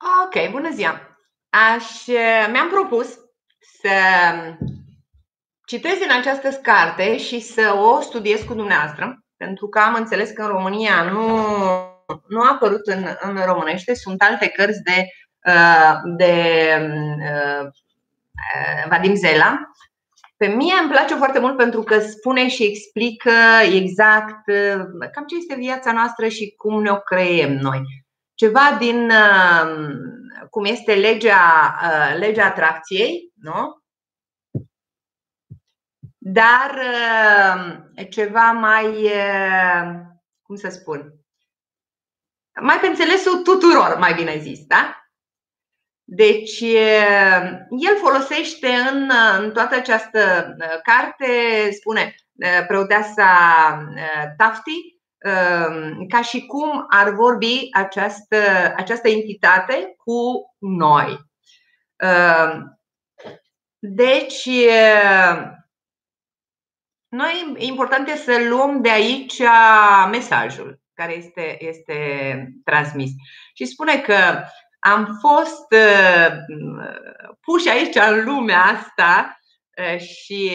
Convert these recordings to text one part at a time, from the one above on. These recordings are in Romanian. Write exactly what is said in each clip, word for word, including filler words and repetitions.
Ok, bună ziua! Aș, mi-am propus să citesc din această carte și să o studiez cu dumneavoastră, pentru că am înțeles că în România nu, nu a apărut în, în românește, sunt alte cărți de, de uh, Vadim Zeland. Pe mine îmi place foarte mult pentru că spune și explică exact cam ce este viața noastră și cum ne-o creiem noi. Ceva din cum este legea, legea atracției, nu? Dar ceva mai, cum să spun, mai pe înțelesul tuturor, mai bine zis, da? Deci, el folosește în, în toată această carte, spune preoteasa Tafti, ca și cum ar vorbi această, această entitate cu noi. Deci, noi important este să luăm de aici mesajul care este, este transmis. Și spune că am fost puși aici în lumea asta și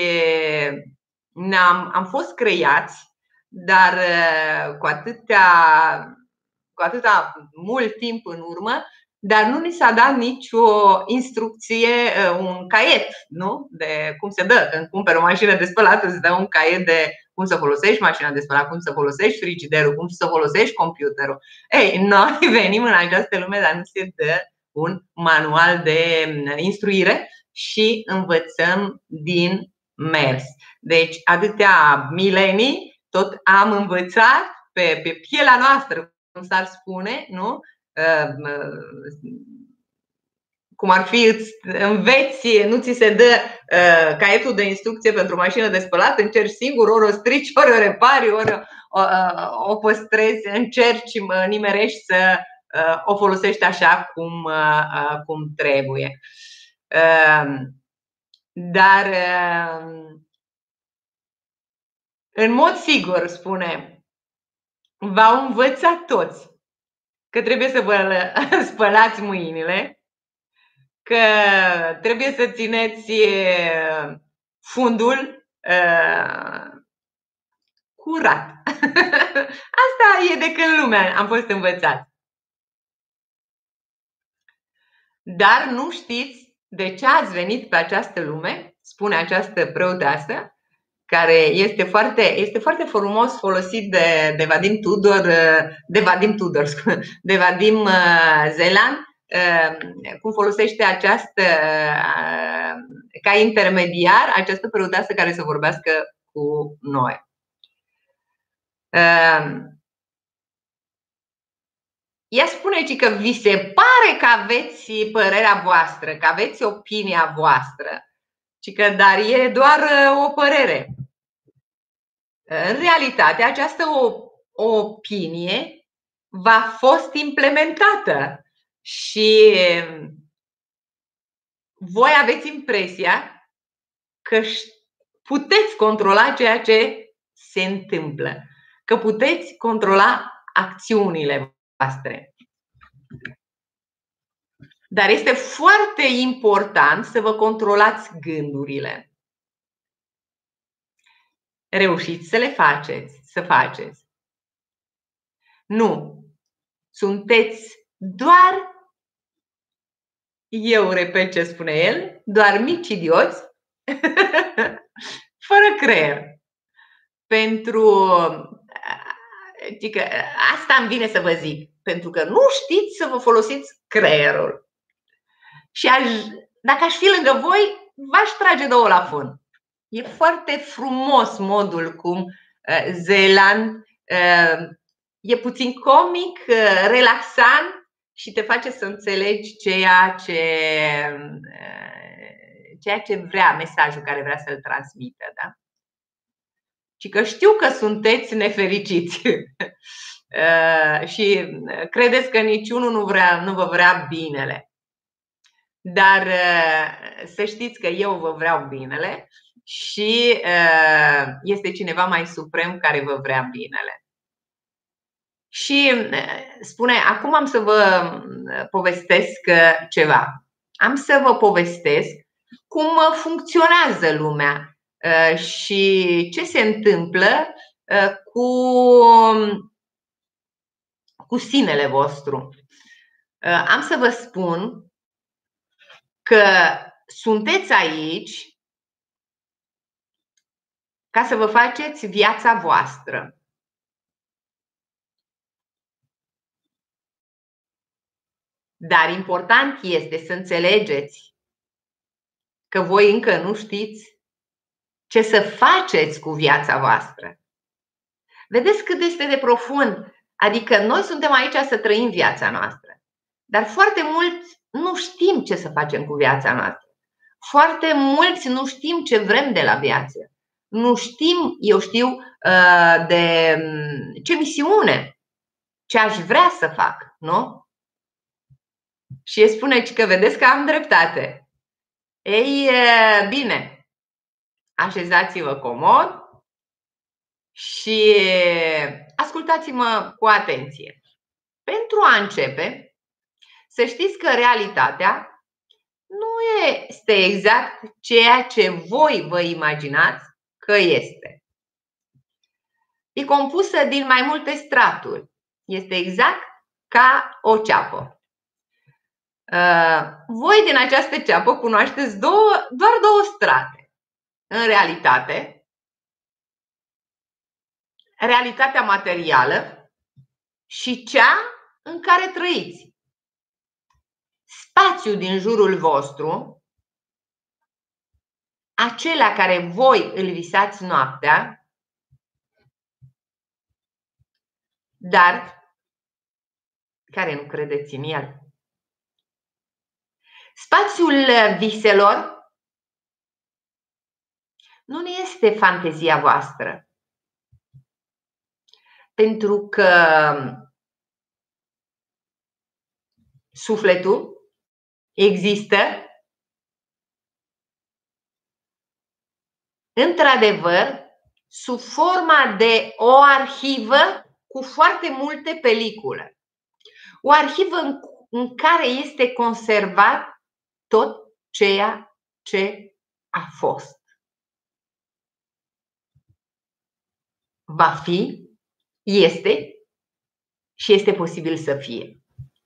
am am fost creați, dar cu atâtea, cu atâta mult timp în urmă, dar nu ni s-a dat nicio instrucție, un caiet, nu? De cum se dă. Când cumperi o mașină de spălat, îți dă un caiet de cum să folosești mașina de spălat, cum să folosești frigiderul, cum să folosești computerul. Ei, noi venim în această lume, dar nu se dă un manual de instruire și învățăm din mers. Deci, atâtea milenii, tot am învățat pe, pe pielea noastră, cum s-ar spune, nu? Cum ar fi, îți înveți, nu ți se dă uh, caietul de instrucție pentru mașină de spălat, încerci singur, ori o strici, ori o repari, ori o, uh, o păstrezi, încerci, nimerești să uh, o folosești așa cum, uh, cum trebuie. Uh, dar uh, în mod sigur, spune, v-au învățat toți că trebuie să vă spălați mâinile, că trebuie să țineți fundul uh, curat. Asta e de când lumea am fost învățați. Dar nu știți de ce ați venit pe această lume, spune această preoteasă, care este foarte, este foarte frumos folosit de, de Vadim Tudor, de Vadim Tudor, de Vadim Zeland, cum folosește această, ca intermediar, această preoteasă care să vorbească cu noi. Ea spune că vi se pare că aveți părerea voastră, că aveți opinia voastră, ci că dar e doar o părere. În realitate, această opinie va fost implementată și voi aveți impresia că puteți controla ceea ce se întâmplă, că puteți controla acțiunile voastre. Dar este foarte important să vă controlați gândurile. Reușiți să le faceți, să faceți. Nu. Sunteți doar, eu repet ce spune el, doar mici idioți, fără creier. Pentru că asta îmi vine să vă zic, pentru că nu știți să vă folosiți creierul. Și aș, dacă aș fi lângă voi, v-aș trage două la fân. E foarte frumos modul cum Zeland e puțin comic, relaxant și te face să înțelegi ceea ce, ceea ce vrea, mesajul care vrea să-l transmită. Da? Și că știu că sunteți nefericiți și credeți că niciunul nu, vrea, nu vă vrea binele. Dar să știți că eu vă vreau binele și este cineva mai suprem care vă vrea binele. Și spune, acum am să vă povestesc ceva. Am să vă povestesc cum funcționează lumea și ce se întâmplă cu, cu sinele vostru. Am să vă spun că sunteți aici ca să vă faceți viața voastră. Dar important este să înțelegeți că voi încă nu știți ce să faceți cu viața voastră. Vedeți cât este de profund? Adică noi suntem aici să trăim viața noastră, dar foarte mulți nu știm ce să facem cu viața noastră. Foarte mulți nu știm ce vrem de la viață. Nu știm, eu știu, de ce misiune, ce aș vrea să fac, nu? Și îi spune că vedeți că am dreptate. Ei, bine, așezați-vă comod și ascultați-mă cu atenție. Pentru a începe, să știți că realitatea nu este exact ceea ce voi vă imaginați că este. E compusă din mai multe straturi. Este exact ca o ceapă. Voi din această ceapă cunoașteți două, doar două strate. În realitate, realitatea materială și cea în care trăiți. Spațiul din jurul vostru, acela care voi îl visați noaptea, dar care nu credeți în el. Spațiul viselor nu este fantezia voastră, pentru că sufletul există într-adevăr sub forma de o arhivă cu foarte multe pelicule. O arhivă în, în care este conservat tot ceea ce a fost. Va fi, este și este posibil să fie.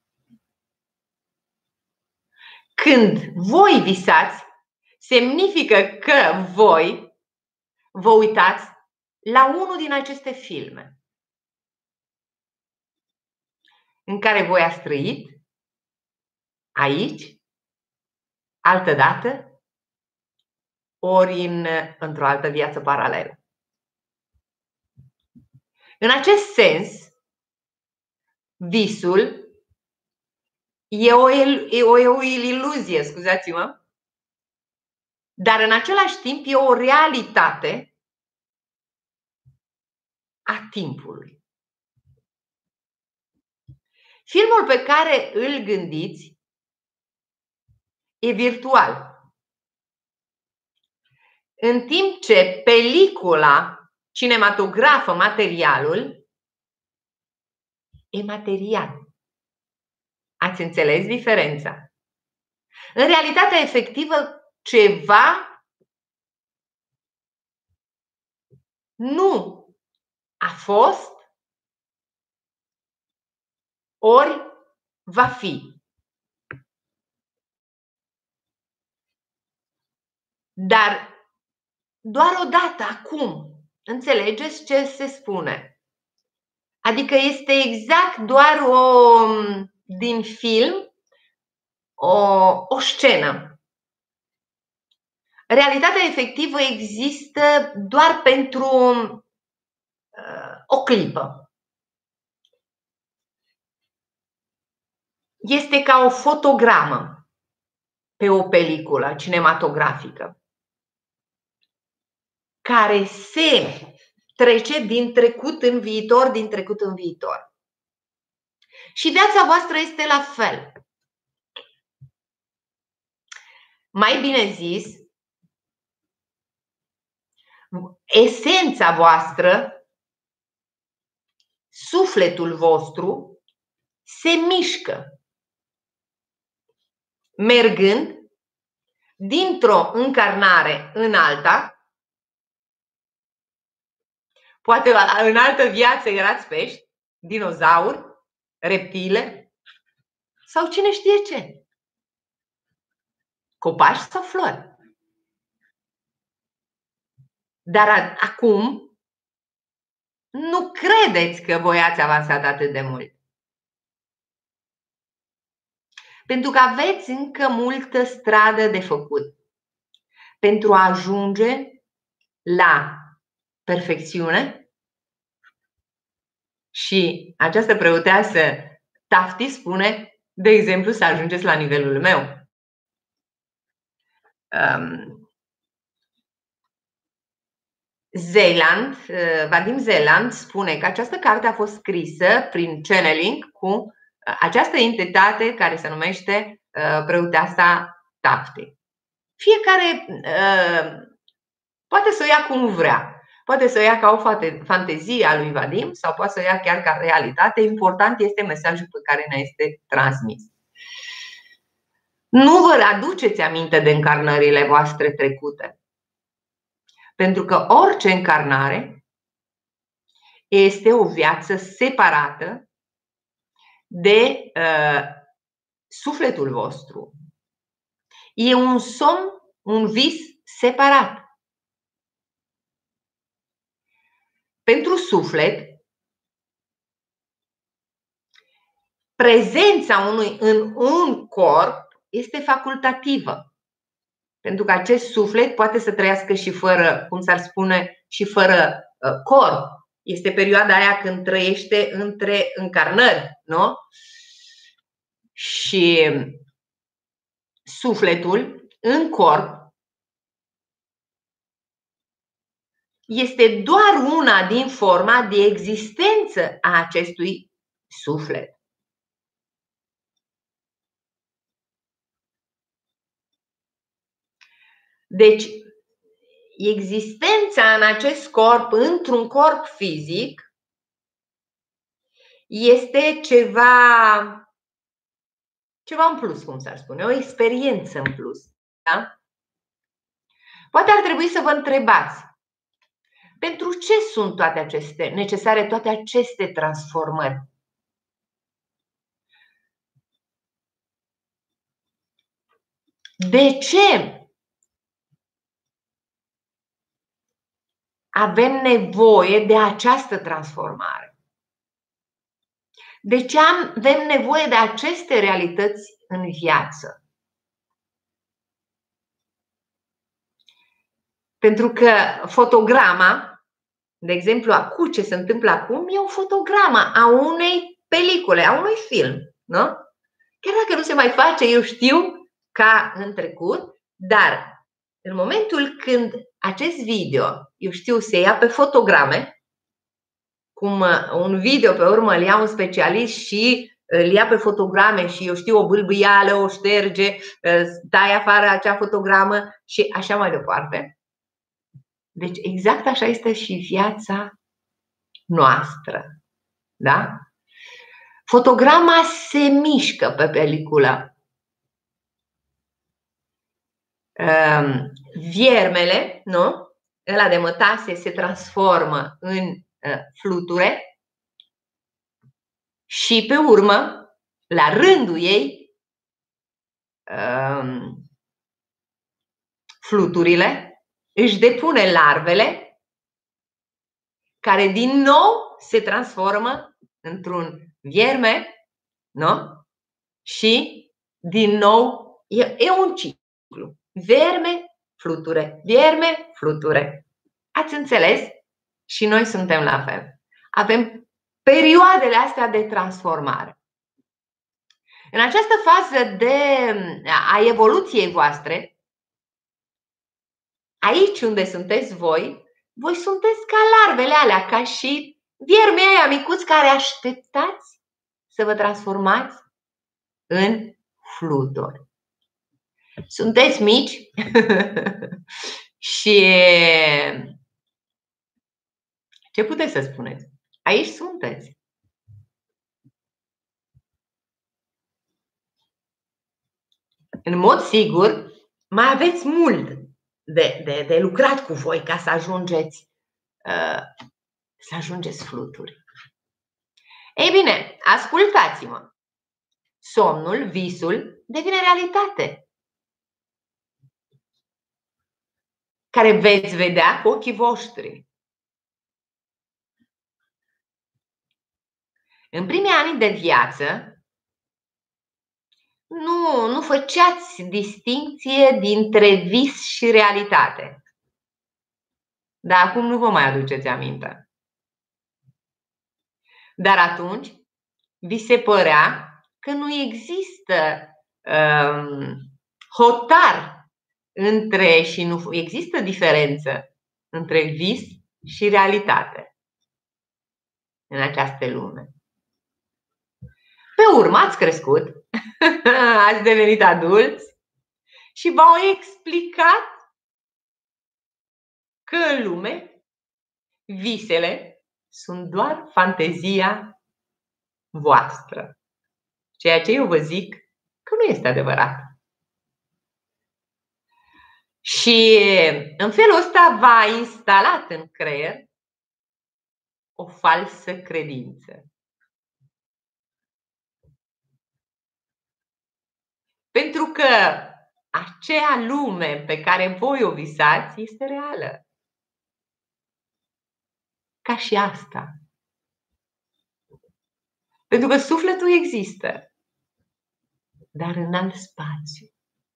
Când voi visați, semnifică că voi vă uitați la unul din aceste filme în care voi ați trăit aici, altădată, ori în, într-o altă viață paralelă. În acest sens, visul e o, e o, e o iluzie, scuzați-mă, dar în același timp e o realitate a timpului. Filmul pe care îl gândiți e virtual, în timp ce pelicula cinematografă, materialul, e material. Ați înțeles diferența? În realitatea efectivă, ceva nu a fost ori va fi. Dar doar odată, acum, înțelegeți ce se spune? Adică este exact doar o, din film, o, o scenă. Realitatea efectivă există doar pentru uh, o clipă. Este ca o fotogramă pe o peliculă cinematografică care se trece din trecut în viitor, din trecut în viitor. Și viața voastră este la fel. Mai bine zis, esența voastră sufletul vostru se mișcă, mergând dintr-o încarnare în alta. Poate în altă viață erați pești, dinozauri, reptile sau cine știe ce, copaci sau flori. Dar acum nu credeți că voi ați avansat atât de mult. Pentru că aveți încă multă stradă de făcut pentru a ajunge la perfecțiune. Și această preoteasă Tafti spune, de exemplu, să ajungeți la nivelul meu. Um, Zeeland, Vadim Zeeland spune că această carte a fost scrisă prin channeling cu această entitate care se numește preoteasa Tafti. Fiecare uh, poate să o ia cum vrea. Poate să o ia ca o fantezie a lui Vadim sau poate să o ia chiar ca realitate. Important este mesajul pe care ne este transmis. Nu vă aduceți aminte de încarnările voastre trecute. Pentru că orice încarnare este o viață separată de uh, sufletul vostru. E un somn, un vis separat. Pentru suflet, prezența unui în un corp este facultativă. Pentru că acest suflet poate să trăiască și fără, cum s-ar spune, și fără uh, corp. Este perioada aia când trăiește între încarnări, nu? Și sufletul în corp este doar una din forma de existență a acestui suflet. Deci, existența în acest corp, într-un corp fizic, este ceva, ceva în plus, cum s-ar spune, o experiență în plus. Da? Poate ar trebui să vă întrebați, pentru ce sunt toate aceste, necesare toate aceste transformări? De ce avem nevoie de această transformare? De ce avem nevoie de aceste realități în viață? Pentru că fotograma, de exemplu, acum ce se întâmplă acum, e o fotogramă a unei pelicule, a unui film, nu? Chiar dacă nu se mai face, eu știu, ca în trecut, dar în momentul când acest video, eu știu, se ia pe fotograme, cum un video pe urmă îl ia un specialist și îl ia pe fotograme și eu știu, o bâlbâială, o șterge, tai afară acea fotogramă și așa mai departe. Deci exact așa este și viața noastră. Da? Fotograma se mișcă pe peliculă. Viermele, nu? Ăla de mătase se transformă în fluture și pe urmă, la rândul ei, fluturile își depune larvele, care din nou se transformă într-un vierme, nu? Și din nou e, e un ciclu. Vierme, fluture, vierme, fluture. Ați înțeles? Și noi suntem la fel. Avem perioadele astea de transformare. În această fază de, a evoluției voastre, aici unde sunteți voi, voi sunteți ca larvele alea, ca și viermii aia micuți care așteptați să vă transformați în fluturi. Sunteți mici și ce puteți să spuneți? Aici sunteți. în mod sigur, mai aveți mult de, de, de lucrat cu voi ca să ajungeți, uh, să ajungeți fluturi. Ei bine, ascultați-mă. Somnul, visul, devine realitate, care veți vedea cu ochii voștri. În primii ani de viață, nu, nu făceați distincție dintre vis și realitate. Dar acum nu vă mai aduceți aminte. Dar atunci vi se părea că nu există um, hotar între și nu există diferență între vis și realitate în această lume. Pe urmă ați crescut, ați devenit adulți și v-au explicat că în lume visele sunt doar fantezia voastră. Ceea ce eu vă zic că nu este adevărat. Și în felul ăsta v-a instalat în creier o falsă credință. Pentru că acea lume pe care voi o visați este reală. Ca și asta. Pentru că sufletul există, dar în alt spațiu.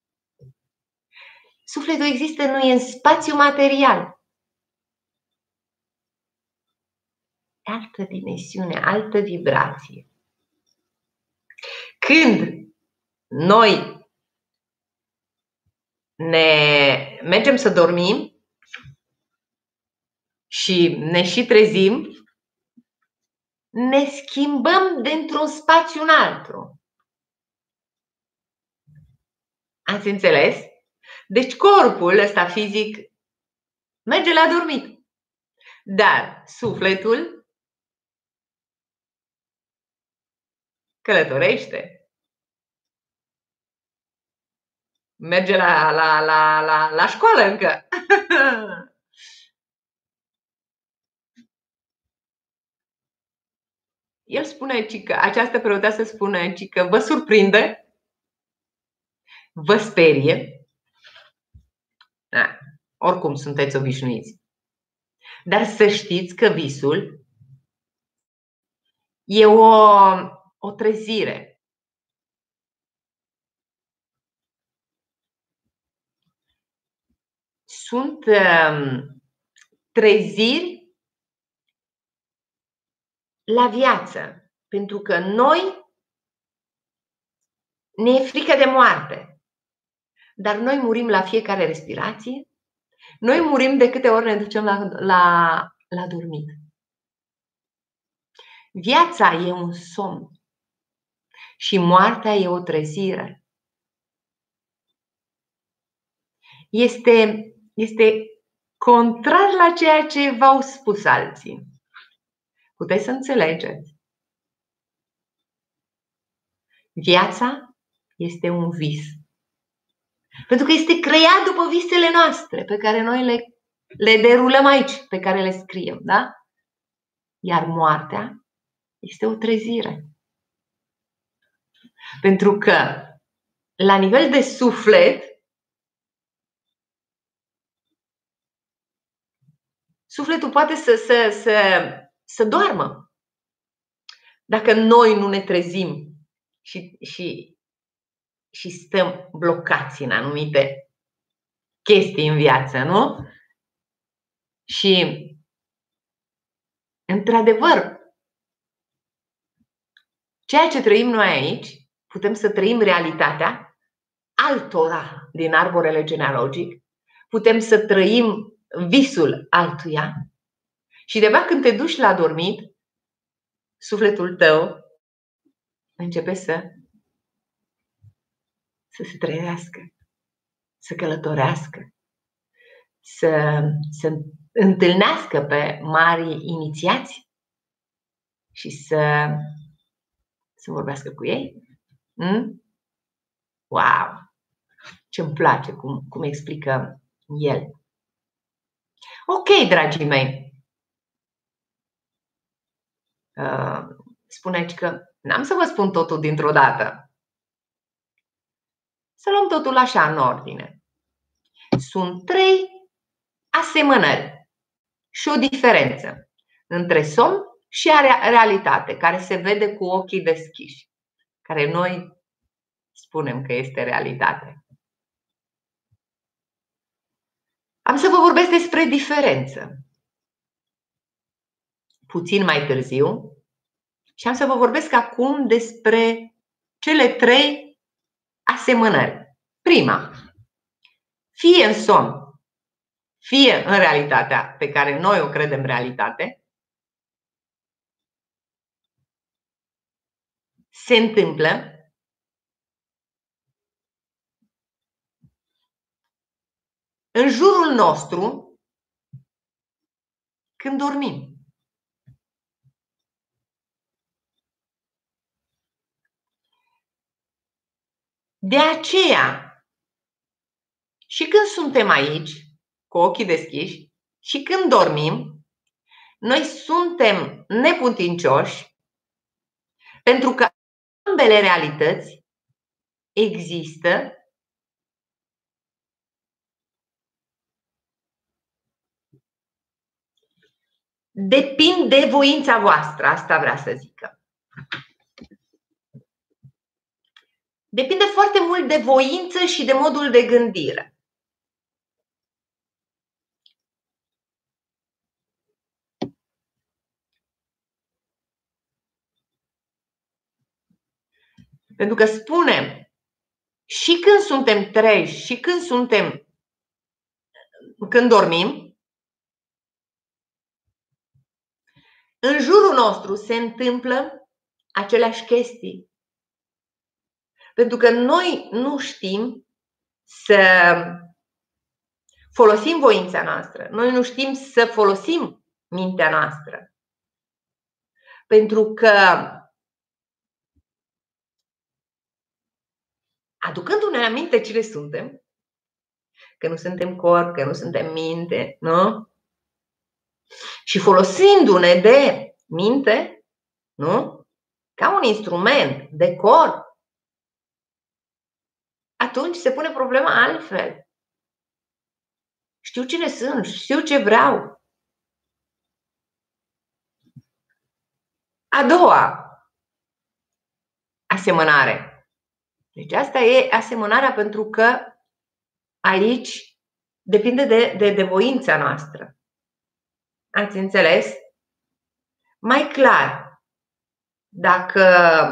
Sufletul există, nu e în spațiu material. Altă dimensiune, altă vibrație. Când noi ne mergem să dormim și ne și trezim, ne schimbăm dintr-un spațiu în altul. Ați înțeles? Deci corpul ăsta fizic merge la dormit. Dar sufletul călătorește. Merge la, la, la, la, la școală încă. El spune că această preoteasă spune că vă surprinde, vă sperie. Da, oricum sunteți obișnuiți. Dar să știți că visul e o, o trezire. Sunt um, treziri la viață. Pentru că noi ne e frică de moarte. Dar noi murim la fiecare respirație. Noi murim de câte ori ne ducem la, la, la dormit. Viața e un somn și moartea e o trezire. Este, este contrar la ceea ce v-au spus alții. Puteți să înțelegeți. Viața este un vis. Pentru că este creat după visele noastre, pe care noi le, le derulăm aici, pe care le scriem, da? Iar moartea este o trezire. Pentru că la nivel de suflet, sufletul poate să, să, să, să doarmă. Dacă noi nu ne trezim și, și, și stăm blocați în anumite chestii în viață, nu? Și, într-adevăr, ceea ce trăim noi aici, putem să trăim realitatea altora din arborele genealogic, putem să trăim visul altuia și de-abia când te duci la dormit, sufletul tău începe să, să se trăiască, să călătorească, să, să întâlnească pe mari inițiați și să, să vorbească cu ei. Mm? Wow! ce îmi place, cum, cum explică el. Ok, dragii mei, uh, spuneți că n-am să vă spun totul dintr-o dată. Să luăm totul așa în ordine. Sunt trei asemănări și o diferență între somn și realitate, care se vede cu ochii deschiși, care noi spunem că este realitate. Am să vă vorbesc despre diferență puțin mai târziu și am să vă vorbesc acum despre cele trei asemănări. Prima, fie în somn, fie în realitatea pe care noi o credem realitate, se întâmplă în jurul nostru când dormim. De aceea, și când suntem aici, cu ochii deschiși, și când dormim, noi suntem neputincioși, pentru că ambele realități există depind de voința voastră, asta vrea să zică. Depinde foarte mult de voință și de modul de gândire. Pentru că spunem, și când suntem treji, și când suntem, când dormim, în jurul nostru se întâmplă aceleași chestii. Pentru că noi nu știm să folosim voința noastră. Noi nu știm să folosim mintea noastră. Pentru că aducându-ne aminte cine suntem, că nu suntem corp, că nu suntem minte, nu? Și folosindu-ne de minte, nu? Ca un instrument de corp, atunci se pune problema altfel. Știu cine sunt, știu ce vreau. A doua asemănare. Deci asta e asemănarea pentru că aici depinde de, de, de voința noastră. Ați înțeles? Mai clar, dacă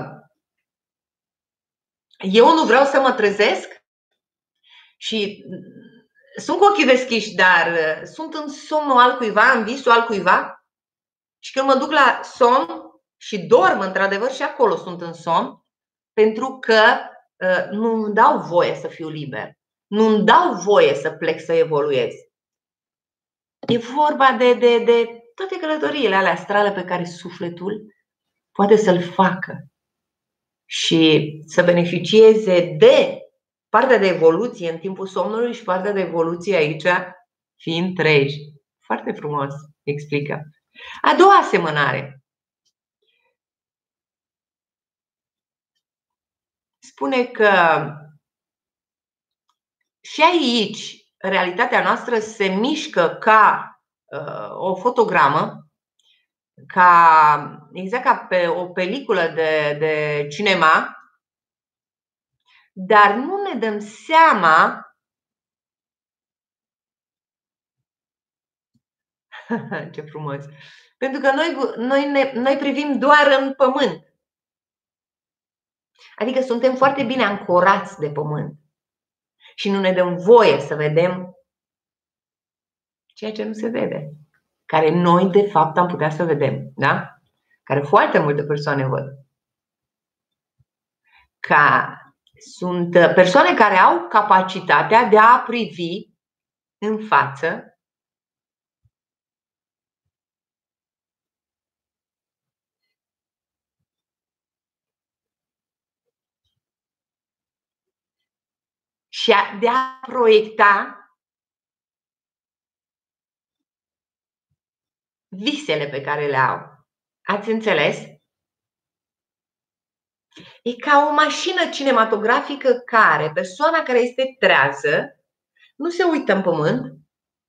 eu nu vreau să mă trezesc și sunt cu ochii deschiși, dar sunt în somnul altcuiva, în visul altcuiva, și când mă duc la somn și dorm, într-adevăr, și acolo sunt în somn, pentru că uh, nu îmi dau voie să fiu liber. Nu îmi dau voie să plec să evoluez. E vorba de, de, de toate călătoriile alea astrale pe care sufletul poate să-l facă și să beneficieze de partea de evoluție în timpul somnului și partea de evoluție aici fiind treji. Foarte frumos explică. A doua asemănare. Spune că și aici realitatea noastră se mișcă ca uh, o fotogramă, ca, exact ca pe o peliculă de, de cinema, dar nu ne dăm seama ce frumos. Pentru că noi, noi, ne, noi privim doar în pământ. Adică suntem foarte bine ancorați de pământ. Și nu ne dăm voie să vedem ceea ce nu se vede. Care noi, de fapt, am putea să vedem. Da? Care foarte multe persoane văd. Ca sunt persoane care au capacitatea de a privi în față și de a proiecta visele pe care le au. Ați înțeles? E ca o mașină cinematografică care persoana care este trează nu se uită în pământ,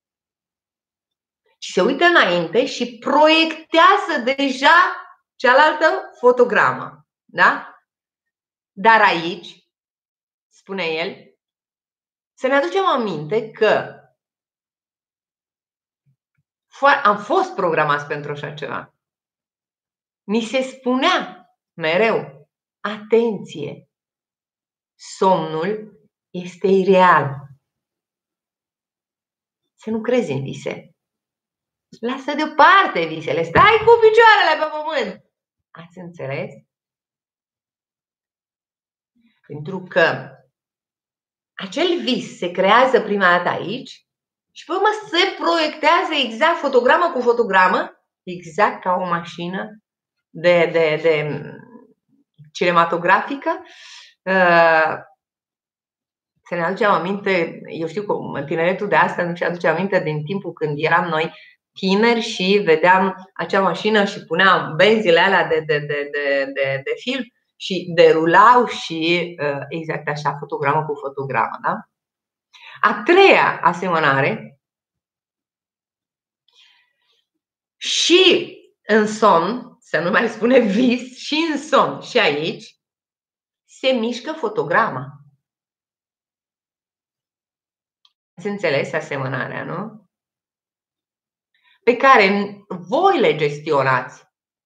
ci se uită înainte și proiectează deja cealaltă fotogramă. Da? Dar aici, spune el, să ne aducem aminte că am fost programați pentru așa ceva. Ni se spunea mereu, atenție, somnul este ireal. Să nu crezi în vise. Lasă deoparte visele, stai cu picioarele pe pământ. Ați înțeles? Pentru că acel vis se creează prima dată aici și pe urmă se proiectează exact fotogramă cu fotogramă, exact ca o mașină de, de, de cinematografică. Să ne aducem aminte, eu știu că tineretul de asta nu-și aduce aminte din timpul când eram noi tineri și vedeam acea mașină și puneam benzile alea de, de, de, de, de, de film și derulau și exact așa, fotogramă cu fotogramă. Da? A treia asemănare, și în somn, să nu mai spune vis, și în somn și aici se mișcă fotograma. Ați înțeles asemănarea, nu? Pe care voi le gestionați.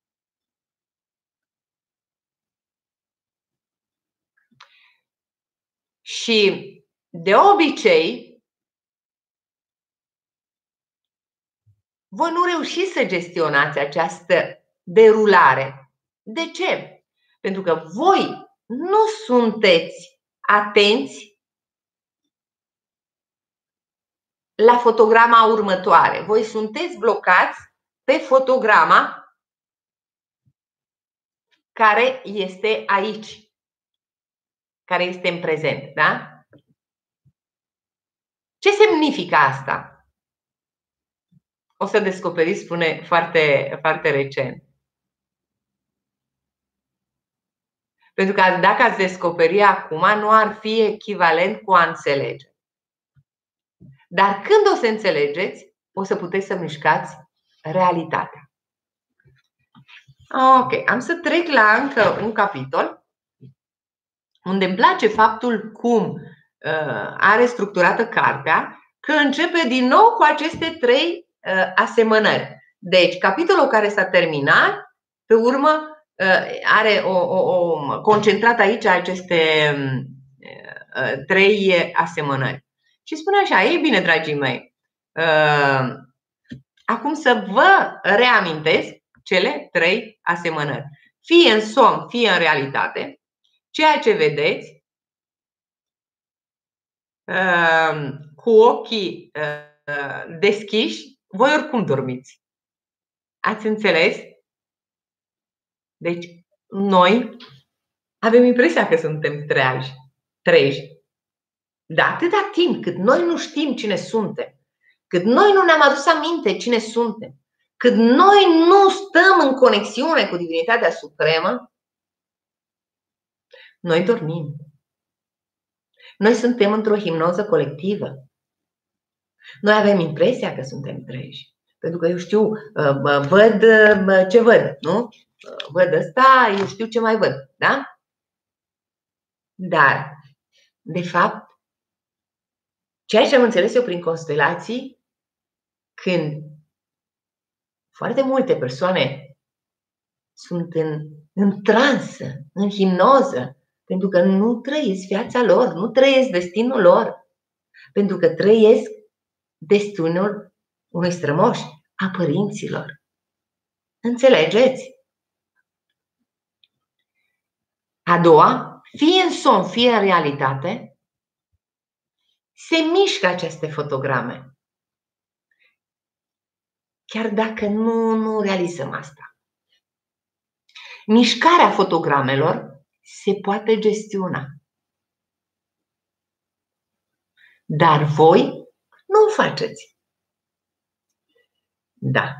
Și de obicei, voi nu reușiți să gestionați această derulare. De ce? Pentru că voi nu sunteți atenți la fotograma următoare. Voi sunteți blocați pe fotograma care este aici, care este în prezent. Da? Ce semnifică asta? O să descoperiți, spune foarte, foarte recent. Pentru că dacă ați descoperi acum, nu ar fi echivalent cu a înțelege. Dar când o să înțelegeți, o să puteți să mișcați realitatea. Ok, am să trec la încă un capitol unde îmi place faptul cum uh, are structurată cartea, că începe din nou cu aceste trei uh, asemănări. Deci, capitolul care s-a terminat, pe urmă, uh, are o, o, o concentrat aici aceste uh, trei asemănări. Și spune așa, ei bine, dragii mei, uh, acum să vă reamintesc cele trei asemănări. Fie în somn, fie în realitate, ceea ce vedeți cu ochii deschiși, voi oricum dormiți. Ați înțeles? Deci, noi avem impresia că suntem treji, treji. Dar atâta timp cât noi nu știm cine suntem, cât noi nu ne-am adus aminte cine suntem, cât noi nu stăm în conexiune cu Divinitatea Supremă, noi dormim. Noi suntem într-o hipnoză colectivă. Noi avem impresia că suntem treji. Pentru că eu știu, văd ce văd, nu? Văd ăsta, eu știu ce mai văd, da? Dar, de fapt, ceea ce am înțeles eu prin constelații, când foarte multe persoane sunt în, în transă, în hipnoză, pentru că nu trăiesc viața lor, nu trăiesc destinul lor, pentru că trăiesc destinul unui strămoș, a părinților. Înțelegeți? A doua, fie în somn, fie în realitate, se mișcă aceste fotograme. Chiar dacă nu, nu realizăm asta. Mișcarea fotogramelor se poate gestiona. Dar voi nu o faceți. Da.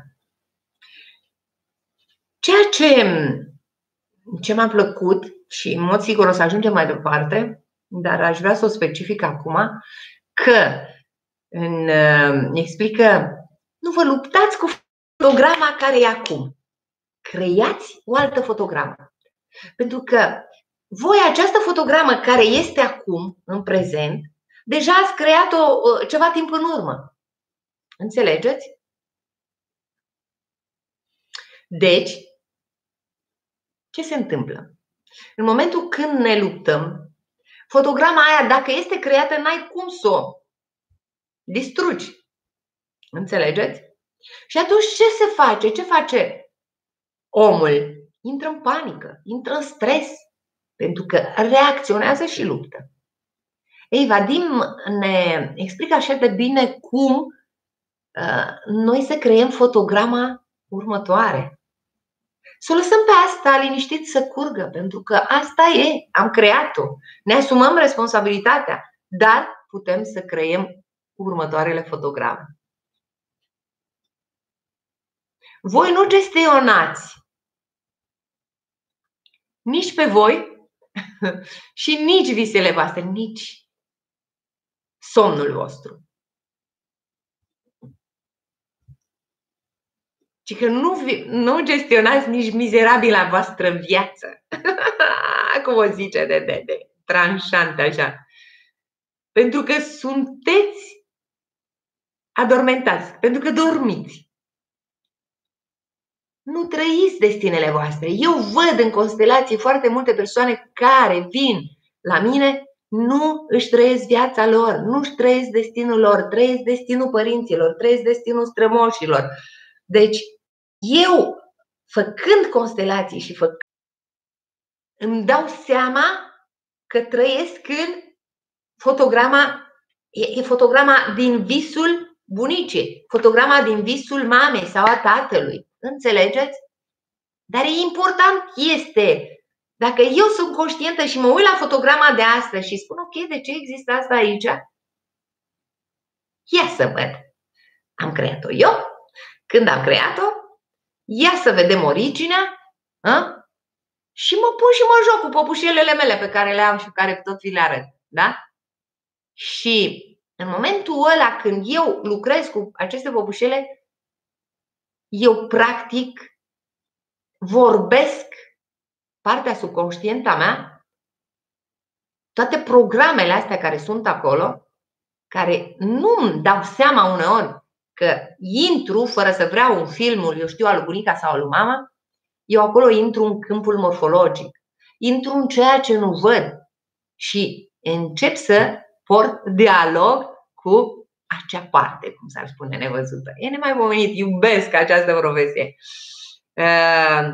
Ceea ce, ce m-a plăcut și în mod sigur o să ajungem mai departe, dar aș vrea să o specific acum, că în, explică, nu vă luptați cu fotograma care e acum. Creați o altă fotogramă. Pentru că voi această fotogramă care este acum, în prezent, deja ați creat-o ceva timp în urmă. Înțelegeți? Deci, ce se întâmplă? În momentul când ne luptăm, fotograma aia, dacă este creată, n-ai cum să o distrugi. Înțelegeți? Și atunci ce se face? Ce face omul? Intră în panică, intră în stres, pentru că reacționează și luptă. Ei, Vadim ne explică așa de bine cum uh, noi să creăm fotograma următoare. Să o lăsăm pe asta liniștit să curgă, pentru că asta e, am creat-o. Ne asumăm responsabilitatea, dar putem să creăm următoarele fotograme. Voi nu gestionați nici pe voi și nici visele voastre, nici somnul vostru. Ci că nu, nu gestionați nici mizerabila voastră viață. Cum o zice de, de, de tranșant așa. Pentru că sunteți adormentați, pentru că dormiți. Nu trăiți destinele voastre. Eu văd în constelații foarte multe persoane care vin la mine, nu își trăiesc viața lor, nu își trăiesc destinul lor, trăiesc destinul părinților, trăiesc destinul strămoșilor. Deci, eu, făcând constelații și făcând, îmi dau seama că trăiesc în fotograma, e, e fotograma din visul bunicii, fotograma din visul mamei sau a tatălui. Înțelegeți? Dar e important este, dacă eu sunt conștientă și mă uit la fotograma de astăzi și spun, ok, de ce există asta aici? Ia să văd. Am creat-o eu? Când am creat-o, ia să vedem originea, a? Și mă pun și mă joc cu păpușelele mele pe care le am și pe care tot vi le arăt. Da? Și în momentul ăla când eu lucrez cu aceste păpușele, eu practic vorbesc partea subconștientă a mea, toate programele astea care sunt acolo, care nu îmi dau seama uneori că intru fără să vreau în filmul, eu știu, al lui bunica sau al lui mama, eu acolo intru în câmpul morfologic, intru în ceea ce nu văd și încep să port dialog cu acea parte, cum s-ar spune, nevăzută. E nemaipomenit, iubesc această profesie. Uh,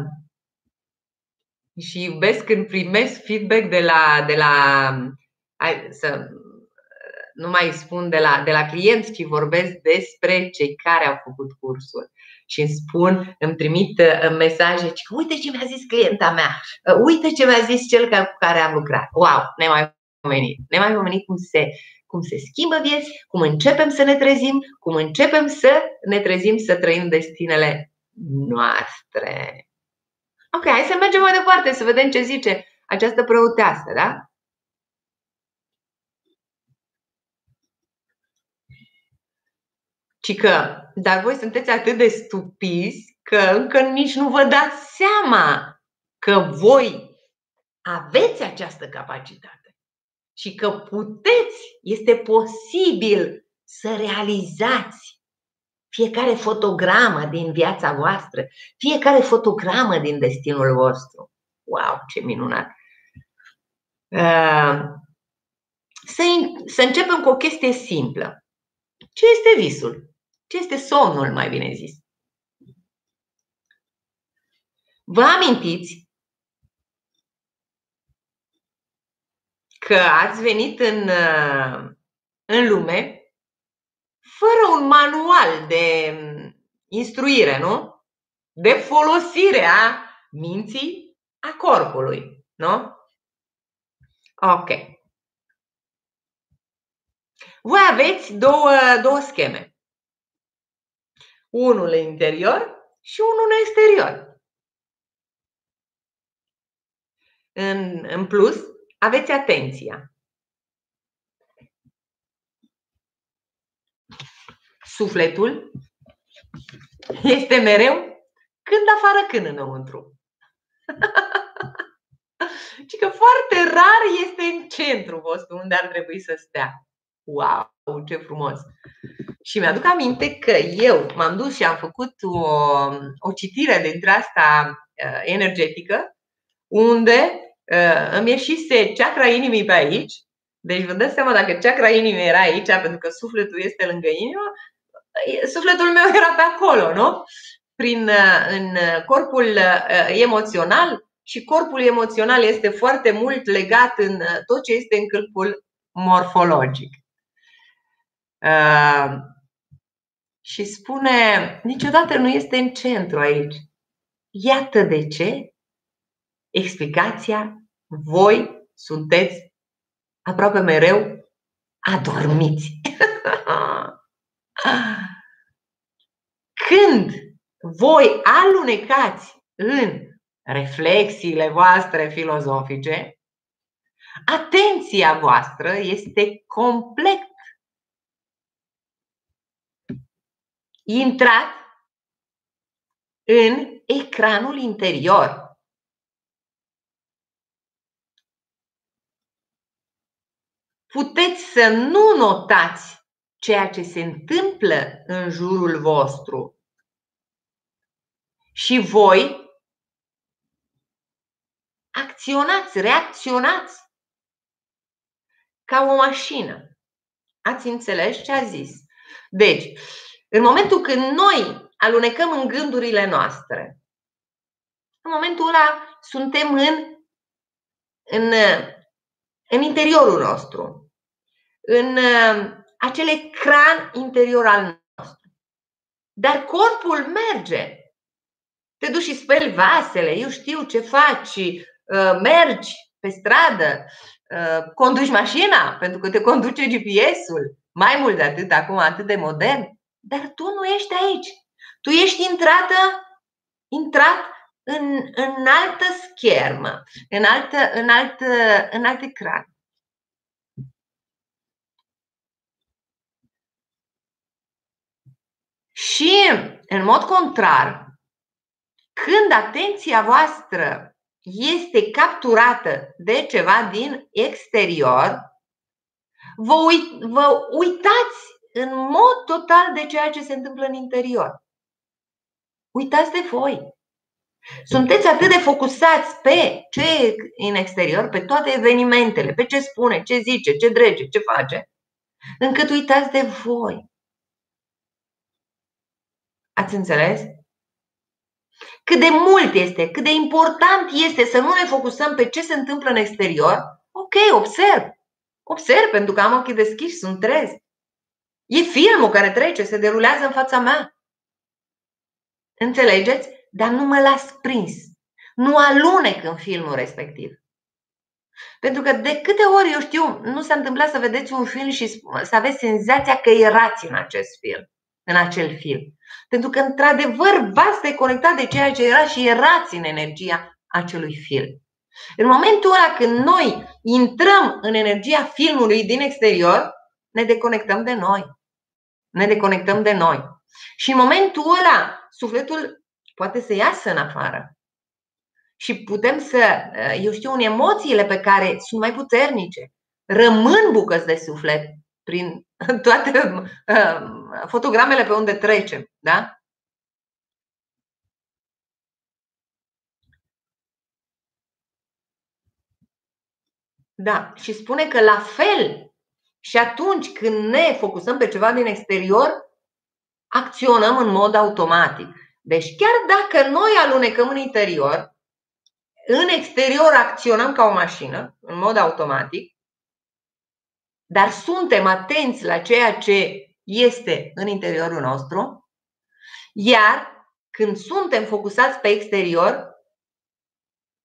și iubesc când primesc feedback de la, de la hai, să nu mai spun de la, de la clienți, ci vorbesc despre cei care au făcut cursul. Și îmi spun, îmi trimit mesaje, ci, uite ce mi-a zis clienta mea, uite ce mi-a zis cel cu care am lucrat. Wow, nemaipomenit. Nemaipomenit cum se, cum se schimbă vieți, cum începem să ne trezim, cum începem să ne trezim să trăim destinele noastre. Ok, hai să mergem mai departe, să vedem ce zice această preoteasă, da? Ci că, dar voi sunteți atât de stupizi că încă nici nu vă dați seama că voi aveți această capacitate și că puteți, este posibil să realizați fiecare fotogramă din viața voastră, fiecare fotogramă din destinul vostru. Wow, ce minunat! Să, să începem cu o chestie simplă. Ce este visul? Ce este somnul, mai bine zis? Vă amintiți că ați venit în, în lume fără un manual de instruire, nu? De folosire a minții, a corpului, nu? Ok. Voi aveți două, două scheme. Unul în interior și unul în exterior. În, în plus, aveți atenția. Sufletul este mereu când afară, când înăuntru. Și că foarte rar este în centru vostru, unde ar trebui să stea. Wow, ce frumos! Și mi-aduc aminte că eu m-am dus și am făcut o, o citire dintre asta uh, energetică, unde uh, îmi ieșise chakra inimii pe aici. Deci vă dați seama, dacă chakra inimii era aici, pentru că sufletul este lângă inimă, sufletul meu era pe acolo, nu? Prin, uh, în corpul uh, emoțional. Și corpul emoțional este foarte mult legat în tot ce este în câmpul morfologic. Uh, și spune, niciodată nu este în centru aici. Iată de ce. Explicația, voi sunteți aproape mereu adormiți. Când voi alunecați în reflexiile voastre filozofice, atenția voastră este complet intrat în ecranul interior. Puteți să nu notați ceea ce se întâmplă în jurul vostru și voi acționați, reacționați ca o mașină. Ați înțeles ce a zis? Deci, în momentul când noi alunecăm în gândurile noastre, în momentul ăla suntem în, în, în interiorul nostru, în acel ecran interior al nostru. Dar corpul merge. Te duci și speli vasele, eu știu ce faci, mergi pe stradă, conduci mașina, pentru că te conduce G P S-ul, mai mult de atât, acum atât de modern, dar tu nu ești aici. Tu ești intrată, intrat în, în altă schermă, în, altă, în, altă, în alt ecran. Și, în mod contrar, când atenția voastră este capturată de ceva din exterior, vă, uit, vă uitați în mod total de ceea ce se întâmplă în interior. Uitați de voi. Sunteți atât de focusați pe ce e în exterior, pe toate evenimentele, pe ce spune, ce zice, ce drege, ce face, încât uitați de voi. Ați înțeles? Cât de mult este, cât de important este să nu ne focusăm pe ce se întâmplă în exterior. Ok, observ. Observ pentru că am ochii deschiși, sunt trez. E filmul care trece, se derulează în fața mea. Înțelegeți? Dar nu mă las prins. Nu alunec în filmul respectiv. Pentru că de câte ori, eu știu, nu s-a întâmplat să vedeți un film și să aveți senzația că erați în acest film, în acel film. Pentru că, într-adevăr, v-ați deconectat de ceea ce era și erați în energia acelui film. În momentul ăla când noi intrăm în energia filmului din exterior, ne deconectăm de noi. Ne deconectăm de noi. Și în momentul ăla, sufletul poate să iasă în afară. Și putem să, eu știu, în emoțiile pe care sunt mai puternice, rămân bucăți de suflet prin toate uh, fotogramele pe unde trecem, da? Da, și spune că la fel și atunci când ne focusăm pe ceva din exterior, acționăm în mod automatic. Deci chiar dacă noi alunecăm în interior, în exterior acționăm ca o mașină, în mod automatic, dar suntem atenți la ceea ce este în interiorul nostru, iar când suntem focusați pe exterior,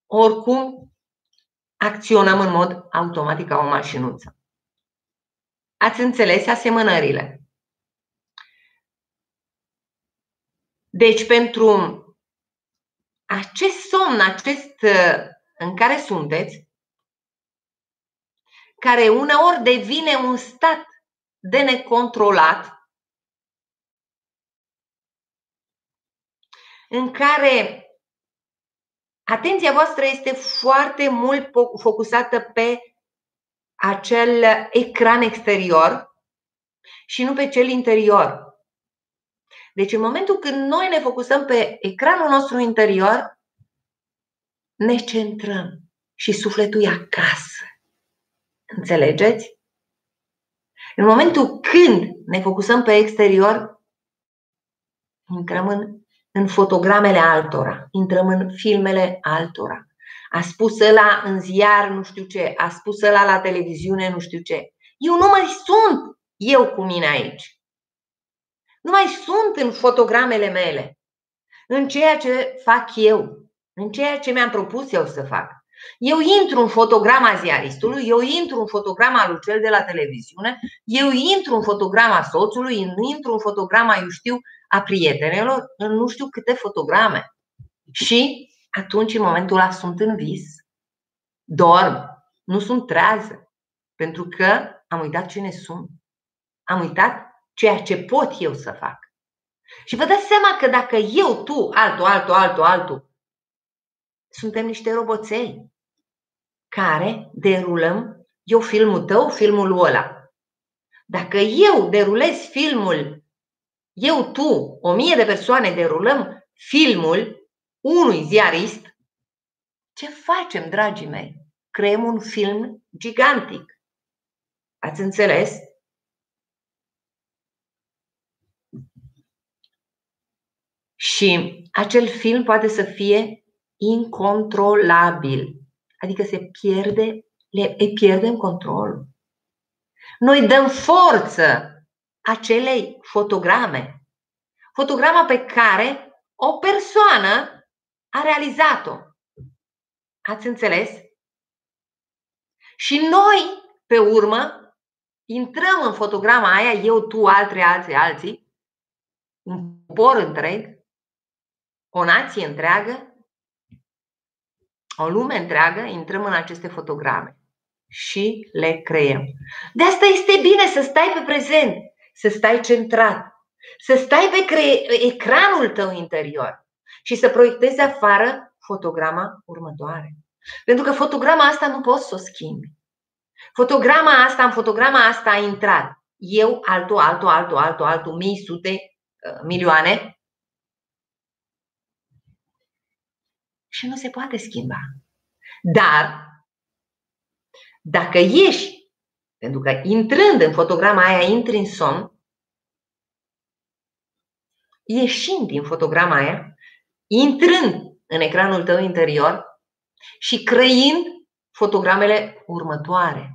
oricum acționăm în mod automatic ca o mașinuță. Ați înțeles asemănările. Deci pentru acest somn, acest în care sunteți, care uneori devine un stat de necontrolat, în care atenția voastră este foarte mult focusată pe acel ecran exterior și nu pe cel interior. Deci în momentul când noi ne focusăm pe ecranul nostru interior, ne centrăm și sufletul e acasă. Înțelegeți? În momentul când ne focusăm pe exterior, intrăm în, în fotogramele altora, intrăm în filmele altora. A spus ăla în ziar nu știu ce, a spus ăla la televiziune nu știu ce. Eu nu mai sunt eu cu mine aici. Nu mai sunt în fotogramele mele, în ceea ce fac eu, în ceea ce mi-am propus eu să fac. Eu intru în fotograma ziaristului, eu intru în fotograma lui cel de la televiziune, eu intru în fotograma soțului, intru în fotograma, eu știu, a prietenelor, în nu știu câte fotograme. Și atunci, în momentul ăla, sunt în vis, dorm, nu sunt trează, pentru că am uitat cine sunt. Am uitat ceea ce pot eu să fac. Și vă dați seama că dacă eu, tu, altul, altul, altul, altul, suntem niște roboței care derulăm, eu filmul tău, filmul ăla. Dacă eu derulez filmul, eu, tu, o mie de persoane derulăm filmul unui ziarist, ce facem, dragii mei? Creăm un film gigantic. Ați înțeles? Și acel film poate să fie incontrolabil. Adică se pierde, le, îi pierdem controlul. Noi dăm forță acelei fotograme. Fotograma pe care o persoană a realizat-o. Ați înțeles? Și noi, pe urmă, intrăm în fotograma aia, eu, tu, alții, alții, alții, un popor întreg, o nație întreagă, o lume întreagă, intrăm în aceste fotograme și le creăm. De asta este bine să stai pe prezent, să stai centrat, să stai pe ecranul tău interior și să proiectezi afară fotograma următoare. Pentru că fotograma asta nu poți să o schimbi. Fotograma asta, în fotograma asta a intrat eu, altul, altul, altul, altul, altul, mii, sute, milioane, și nu se poate schimba. Dar dacă ieși, pentru că intrând în fotograma aia, intri în somn, ieșind din fotograma aia, intrând în ecranul tău interior și creând fotogramele următoare,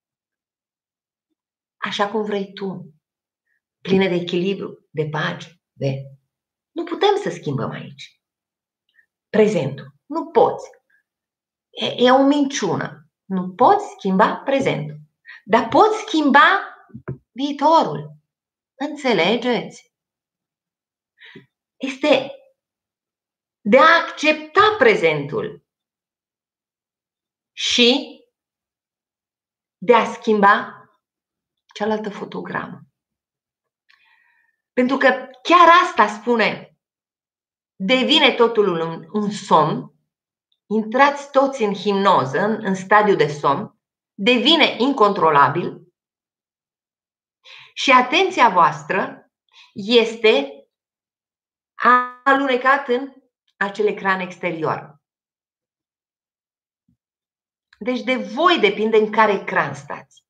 așa cum vrei tu, pline de echilibru, de pace, de... Nu putem să schimbăm aici prezentul. Nu poți. E, e o minciună. Nu poți schimba prezentul. Dar poți schimba viitorul. Înțelegeți? Este de a accepta prezentul și de a schimba cealaltă fotogramă. Pentru că chiar asta spune, devine totul un, un somn, intrați toți în hipnoză, în, în stadiu de somn, devine incontrolabil și atenția voastră este alunecat în acel ecran exterior. Deci de voi depinde în care ecran stați.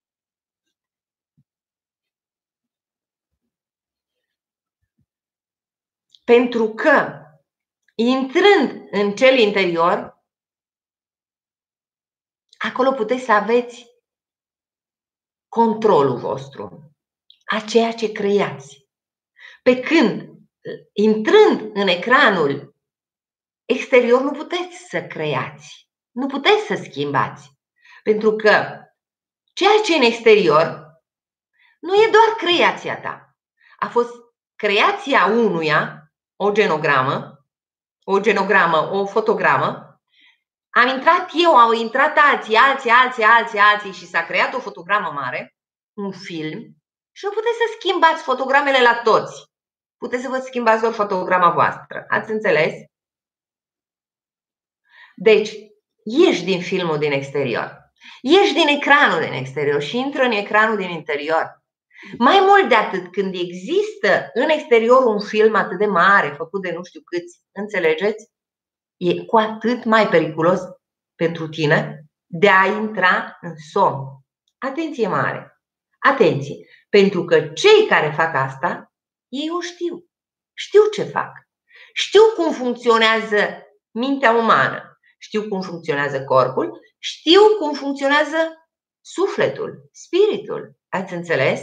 Pentru că, intrând în cel interior, acolo puteți să aveți controlul vostru, a ceea ce creați. Pe când, intrând în ecranul exterior, nu puteți să creați, nu puteți să schimbați. Pentru că ceea ce e în exterior nu e doar creația ta. A fost creația unuia, o genogramă, o genogramă, o fotogramă. Am intrat eu, au intrat alții, alții, alții, alții, alții și s-a creat o fotogramă mare, un film, și nu puteți să schimbați fotogramele la toți. Puteți să vă schimbați doar fotograma voastră. Ați înțeles? Deci, ieși din filmul din exterior. Ieși din ecranul din exterior și intră în ecranul din interior. Mai mult de atât, când există în exterior un film atât de mare, făcut de nu știu câți, înțelegeți? E cu atât mai periculos pentru tine de a intra în somn. Atenție mare! Atenție! Pentru că cei care fac asta, ei o știu. Știu ce fac. Știu cum funcționează mintea umană. Știu cum funcționează corpul. Știu cum funcționează sufletul, spiritul. Ați înțeles?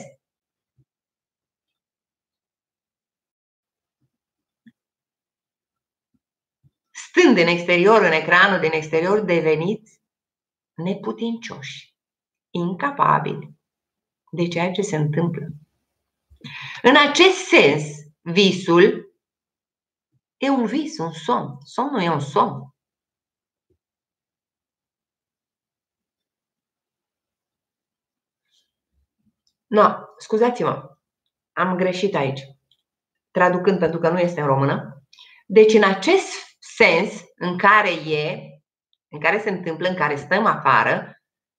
Stând în exterior, în ecranul din exterior, deveniți neputincioși, incapabili de ceea ce se întâmplă. În acest sens, visul e un vis, un somn. Somnul e un somn. No, scuzați-mă, am greșit aici, traducând pentru că nu este în română. Deci în acest sens în care e, în care se întâmplă, în care stăm afară,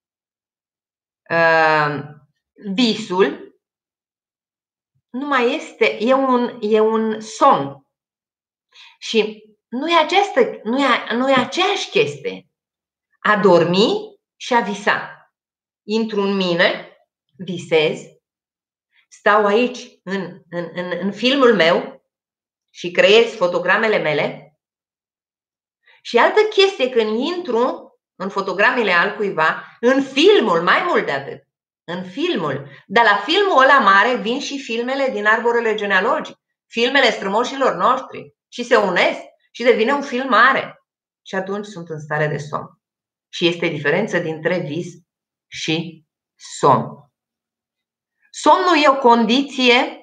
visul nu mai este, e un, e un somn. Și nu e, această, nu, e, nu e aceeași chestie a dormi și a visa. Intru în mine, visez, stau aici în, în, în, în filmul meu și creez fotogramele mele. Și altă chestie când intru în fotogramele altcuiva, în filmul, mai mult de atât, în filmul, dar la filmul ăla mare vin și filmele din arborele genealogic, filmele strămoșilor noștri și se unesc și devine un film mare. Și atunci sunt în stare de somn. Și este diferență dintre vis și somn. Somnul e o condiție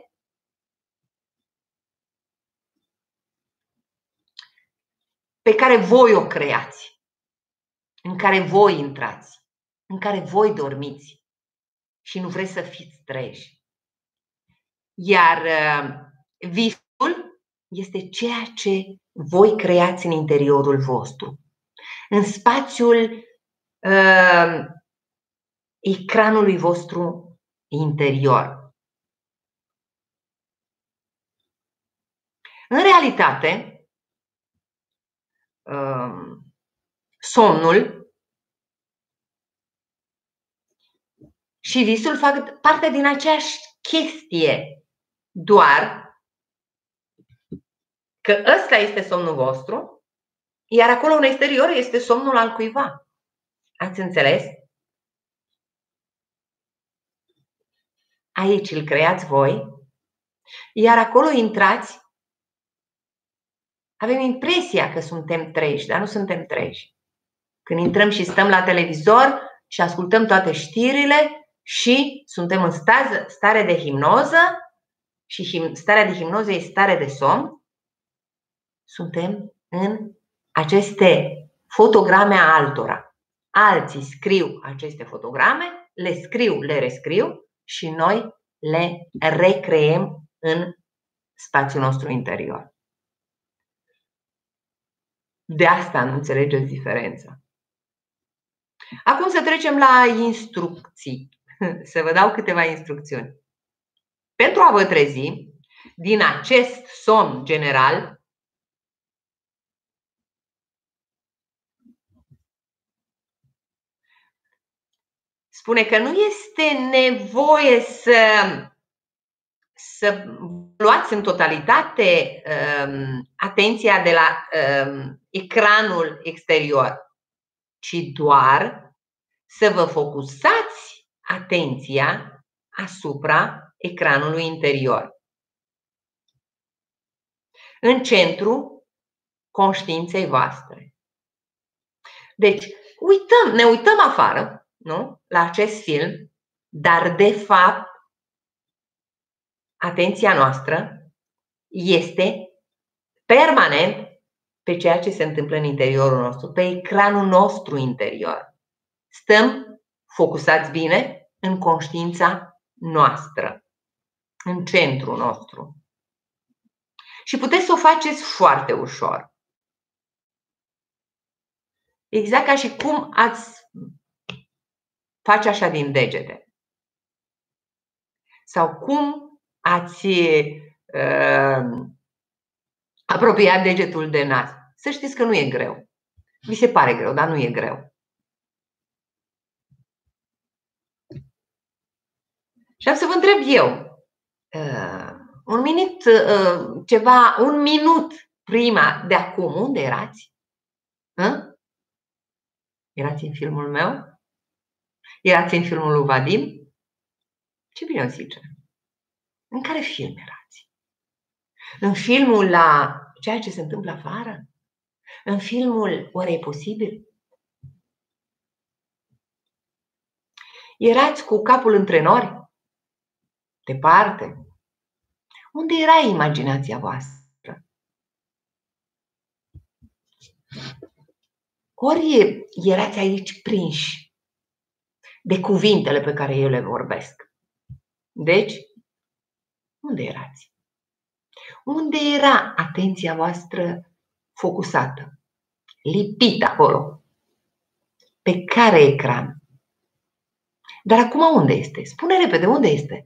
pe care voi o creați, în care voi intrați, în care voi dormiți și nu vreți să fiți treji. Iar visul este ceea ce voi creați în interiorul vostru, în spațiul uh, ecranului vostru interior. În realitate, uh, somnul și visul fac parte din aceeași chestie, doar că ăsta este somnul vostru, iar acolo în exterior este somnul al cuiva. Ați înțeles? Aici îl creați voi, iar acolo intrați. Avem impresia că suntem treji, dar nu suntem treji. Când intrăm și stăm la televizor și ascultăm toate știrile și suntem în stare de hipnoză și starea de hipnoză e stare de somn, suntem în aceste fotograme a altora. Alții scriu aceste fotograme, le scriu, le rescriu și noi le recreăm în spațiul nostru interior. De asta nu înțelegeți diferența. Acum să trecem la instrucții. Să vă dau câteva instrucțiuni. Pentru a vă trezi din acest somn general, spune că nu este nevoie să, să luați în totalitate um, atenția de la um, ecranul exterior, ci doar să vă focusați atenția asupra ecranului interior, în centru conștiinței voastre. Deci, uităm, ne uităm afară, nu? La acest film, dar de fapt atenția noastră este permanent pe ceea ce se întâmplă în interiorul nostru, pe ecranul nostru interior. Stăm focusați bine în conștiința noastră, în centrul nostru. Și puteți să o faceți foarte ușor. Exact ca și cum ați face așa din degete. Sau cum ați uh, apropiat degetul de nas. Să știți că nu e greu. Vi se pare greu, dar nu e greu. Și am să vă întreb eu, uh, un minut, uh, ceva, un minut prima de acum, unde erați? Hă? Erați în filmul meu? Erați în filmul lui Vadim? Ce bine o zice. În care film erați? În filmul la ceea ce se întâmplă afară? În filmul Oare e posibil? Erați cu capul între nori? Departe? Unde era imaginația voastră? Ori erați aici prinși de cuvintele pe care eu le vorbesc. Deci, unde erați? Unde era atenția voastră focusată, lipită acolo? Pe care ecran? Dar acum unde este? Spune repede, unde este?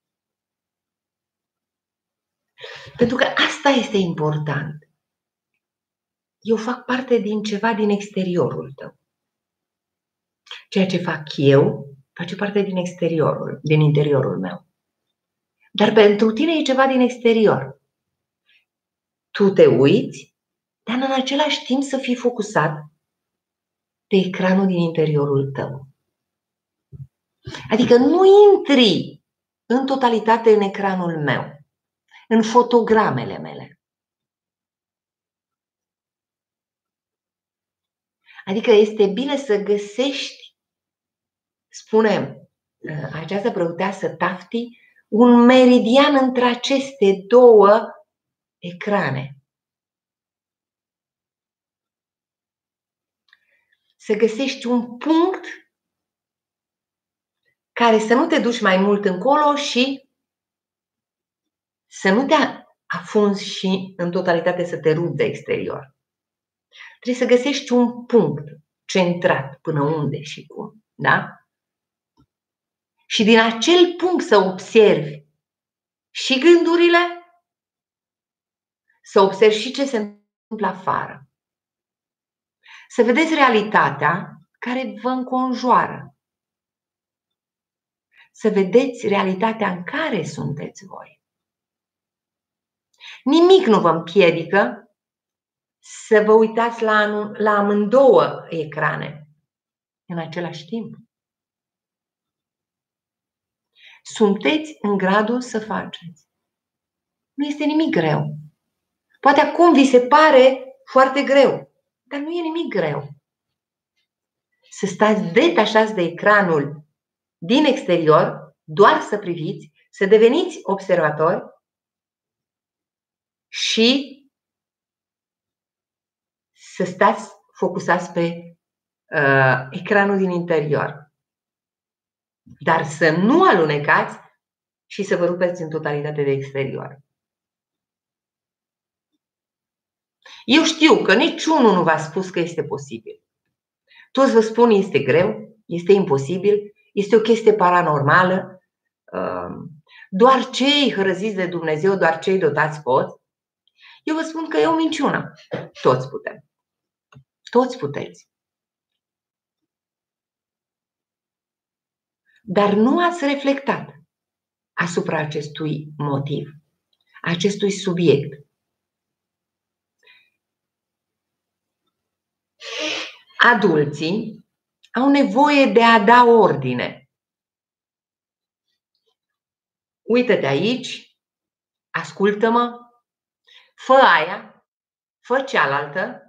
Pentru că asta este important. Eu fac parte din ceva din exteriorul tău. Ceea ce fac eu face parte din exteriorul, din interiorul meu. Dar pentru tine e ceva din exterior. Tu te uiți, dar în același timp să fii focusat pe ecranul din interiorul tău. Adică nu intri în totalitate în ecranul meu, în fotogramele mele. Adică este bine să găsești, spune această preoteasă Tafti, un meridian între aceste două ecrane. Să găsești un punct care să nu te duci mai mult încolo și să nu te afunzi și în totalitate să te rupi de exterior. Trebuie să găsești un punct centrat până unde și cum, da? Și din acel punct să observi și gândurile, să observi și ce se întâmplă afară. Să vedeți realitatea care vă înconjoară. Să vedeți realitatea în care sunteți voi. Nimic nu vă împiedică să vă uitați la, la amândouă ecrane în același timp. Sunteți în gradul să faceți. Nu este nimic greu. Poate acum vi se pare foarte greu, dar nu e nimic greu. Să stați detașați de ecranul din exterior, doar să priviți, să deveniți observatori și să stați focusați pe uh, ecranul din interior. Dar să nu alunecați și să vă rupeți în totalitate de exterior. Eu știu că niciunul nu v-a spus că este posibil. Toți vă spun este greu, este imposibil, este o chestie paranormală, doar cei hărăziți de Dumnezeu, doar cei dotați pot. Eu vă spun că e o minciună. Toți putem. Toți puteți. Dar nu ați reflectat asupra acestui motiv, acestui subiect. Adulții au nevoie de a da ordine. Uită-te aici, ascultă-mă, fă aia, fă cealaltă.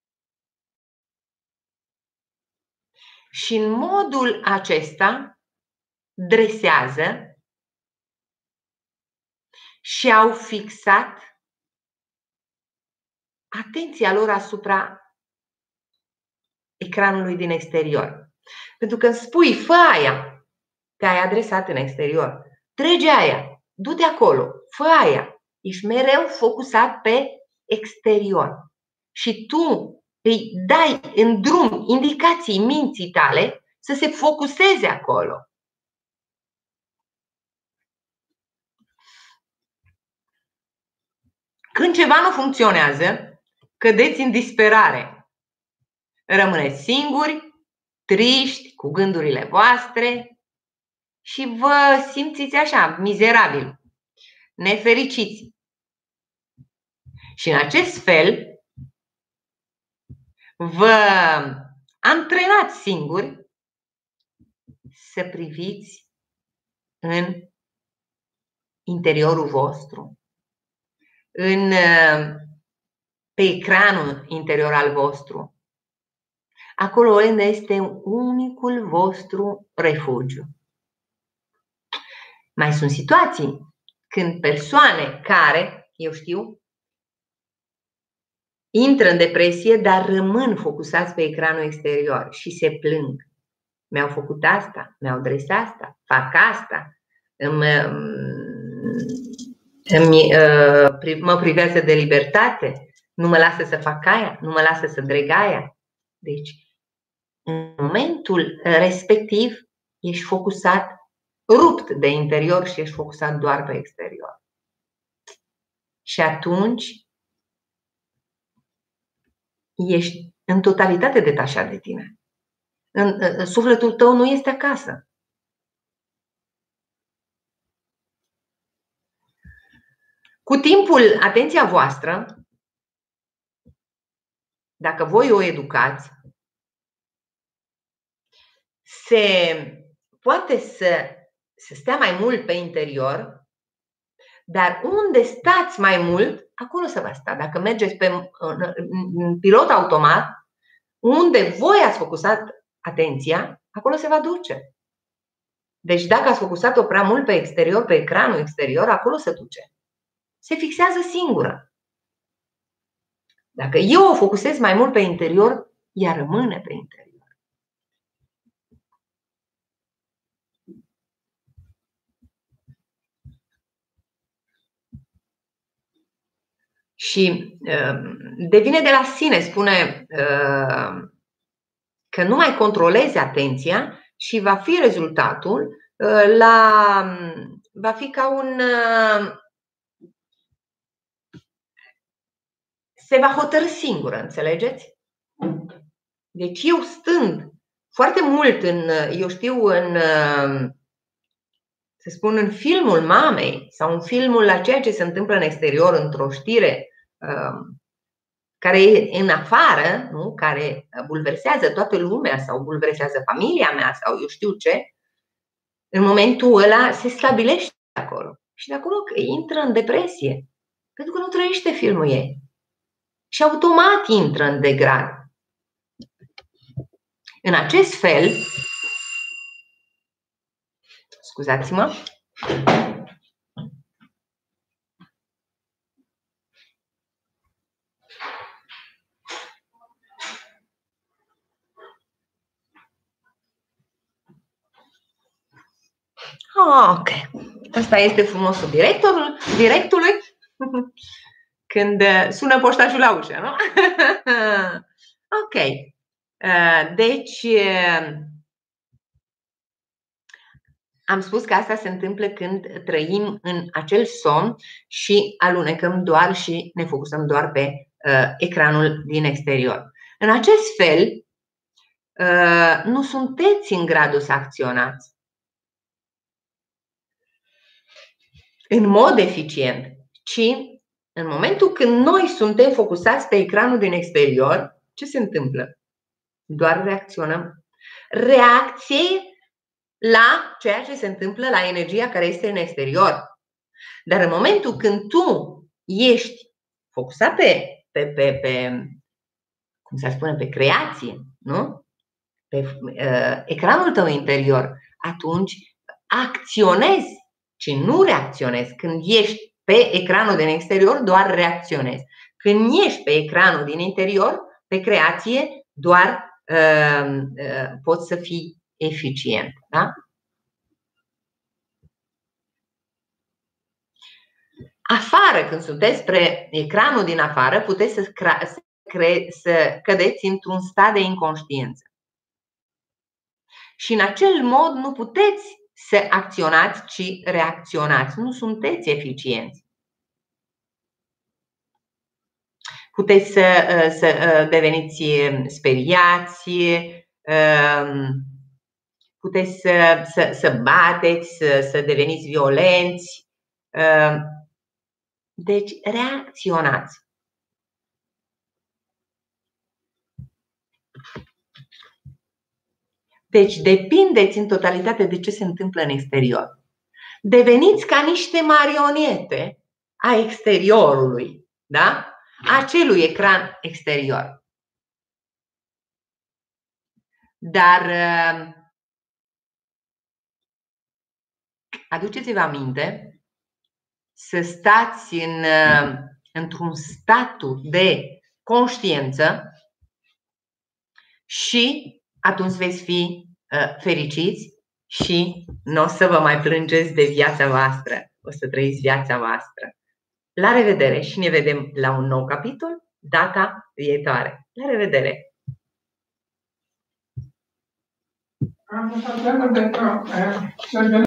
Și în modul acesta dresează și au fixat atenția lor asupra ecranului din exterior. Pentru că îmi spui, fă aia, te-ai adresat în exterior, trece aia, du-te acolo, fă aia. Ești mereu focusat pe exterior. Și tu îi dai în drum indicații minții tale să se focuseze acolo. Când ceva nu funcționează, cădeți în disperare. Rămâneți singuri, triști, cu gândurile voastre și vă simțiți așa, mizerabil, nefericiți. Și în acest fel vă antrenați singuri să priviți în interiorul vostru, în, pe ecranul interior al vostru, acolo unde este unicul vostru refugiu. Mai sunt situații când persoane care, eu știu, intră în depresie, dar rămân focusați pe ecranul exterior și se plâng. Mi-au făcut asta, mi-au adresat asta, fac asta, îmi, îmi, mă privează de libertate, nu mă lasă să fac aia, nu mă lasă să dreg aia. Deci, în momentul respectiv, ești focusat, rupt de interior și ești focusat doar pe exterior. Și atunci ești în totalitate detașat de tine. În, în, sufletul tău nu este acasă. Cu timpul, atenția voastră, dacă voi o educați, se poate să, să stea mai mult pe interior, dar unde stați mai mult, acolo se va sta. Dacă mergeți pe în, în pilot automat, unde voi ați focusat atenția, acolo se va duce. Deci dacă ați focusat-o prea mult pe exterior, pe ecranul exterior, acolo se duce. Se fixează singură. Dacă eu o focusez mai mult pe interior, ea rămâne pe interior. Și uh, devine de la sine, spune uh, că nu mai controlezi atenția și va fi rezultatul uh, la, va fi ca un uh, se va hotărî singură, înțelegeți? Deci eu stând foarte mult în, eu știu, în, să spun, în filmul mamei sau în filmul la ceea ce se întâmplă în exterior, într-o știre care e în afară, nu? Care bulversează toată lumea sau bulversează familia mea sau eu știu ce, în momentul ăla se stabilește acolo. Și de acolo intră în depresie, pentru că nu trăiește filmul ei. Și automat intră în degrad. În acest fel, scuzați-mă, oh, ok, asta este frumosul directorul, directului când sună poștașul la ușă, nu? Ok. Deci, am spus că asta se întâmplă când trăim în acel somn și alunecăm doar și ne focusăm doar pe uh, ecranul din exterior. În acest fel, uh, nu sunteți în gradul să acționați în mod eficient, ci în momentul când noi suntem focusați pe ecranul din exterior, ce se întâmplă? Doar reacționăm. Reacție la ceea ce se întâmplă, la energia care este în exterior. Dar în momentul când tu ești focusat pe, pe, pe, pe cum se spune, pe creație, nu? Pe uh, ecranul tău interior, atunci acționezi, ci nu reacționezi. Când ești Pe ecranul din exterior doar reacționezi. Când ești pe ecranul din interior, pe creație, doar uh, uh, poți să fii eficient. Da? Afară, când sunteți pe ecranul din afară, puteți să, să, cre să cădeți într-un stat de inconștiență. Și în acel mod nu puteți să acționați, ci reacționați. Nu sunteți eficienți. Puteți să, să deveniți speriați, puteți să, să, să bateți, să, să deveniți violenți. Deci reacționați. Deci depindeți în totalitate de ce se întâmplă în exterior. Deveniți ca niște marionete a exteriorului, da? Acelui ecran exterior. Dar aduceți-vă aminte să stați în, într-un statul de conștiință și atunci veți fi fericiți și nu o să vă mai plângeți de viața voastră. O să trăiți viața voastră. La revedere și ne vedem la un nou capitol data viitoare. La revedere! Am